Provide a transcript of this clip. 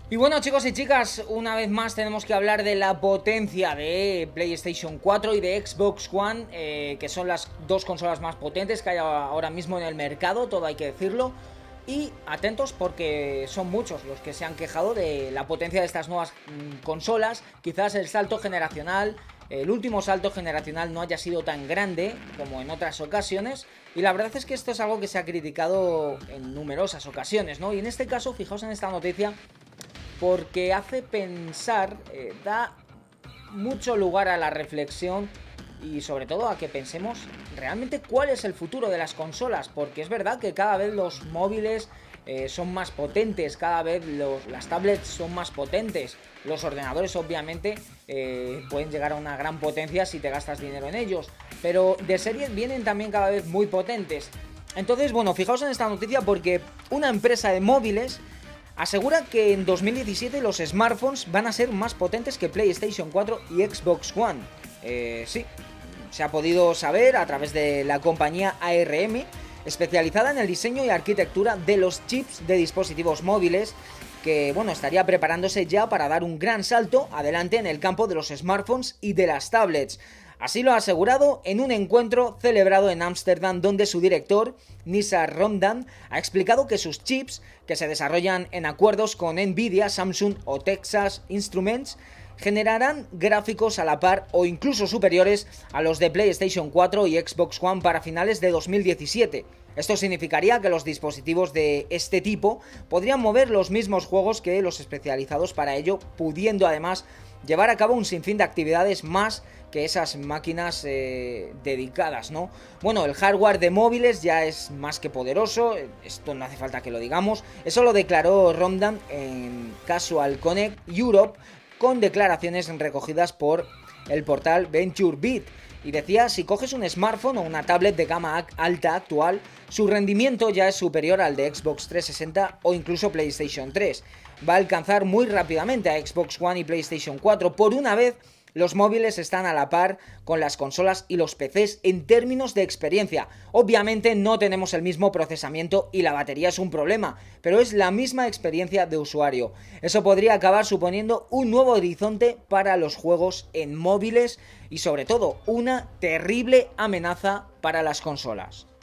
Y bueno, chicos y chicas, una vez más tenemos que hablar de la potencia de PlayStation 4 y de Xbox One, que son las dos consolas más potentes que hay ahora mismo en el mercado, todo hay que decirlo. Y atentos porque son muchos los que se han quejado de la potencia de estas nuevas consolas. Quizás el salto generacional, el último salto generacional no haya sido tan grande como en otras ocasiones. Y la verdad es que esto es algo que se ha criticado en numerosas ocasiones, ¿no? Y en este caso, fijaos en esta noticia, porque hace pensar, da mucho lugar a la reflexión y sobre todo a que pensemos realmente cuál es el futuro de las consolas, porque es verdad que cada vez los móviles son más potentes, cada vez las tablets son más potentes, los ordenadores obviamente pueden llegar a una gran potencia si te gastas dinero en ellos, pero de serie vienen también cada vez muy potentes. Entonces, bueno, fijaos en esta noticia porque una empresa de móviles asegura que en 2017 los smartphones van a ser más potentes que PlayStation 4 y Xbox One. Sí, se ha podido saber a través de la compañía ARM, especializada en el diseño y arquitectura de los chips de dispositivos móviles, que bueno, estaría preparándose ya para dar un gran salto adelante en el campo de los smartphones y de las tablets. Así lo ha asegurado en un encuentro celebrado en Ámsterdam, donde su director, Nizar Romdan, ha explicado que sus chips, que se desarrollan en acuerdos con Nvidia, Samsung o Texas Instruments, generarán gráficos a la par o incluso superiores a los de PlayStation 4 y Xbox One para finales de 2017. Esto significaría que los dispositivos de este tipo podrían mover los mismos juegos que los especializados para ello, pudiendo además llevar a cabo un sinfín de actividades más que esas máquinas dedicadas, ¿no? Bueno, el hardware de móviles ya es más que poderoso, esto no hace falta que lo digamos, eso lo declaró Romdan en Casual Connect Europe, con declaraciones recogidas por el portal VentureBeat. Y decía, si coges un smartphone o una tablet de gama alta actual, su rendimiento ya es superior al de Xbox 360 o incluso PlayStation 3. Va a alcanzar muy rápidamente a Xbox One y PlayStation 4. Por una vez, los móviles están a la par con las consolas y los PCs en términos de experiencia. Obviamente no tenemos el mismo procesamiento y la batería es un problema, pero es la misma experiencia de usuario. Eso podría acabar suponiendo un nuevo horizonte para los juegos en móviles y sobre todo una terrible amenaza para las consolas.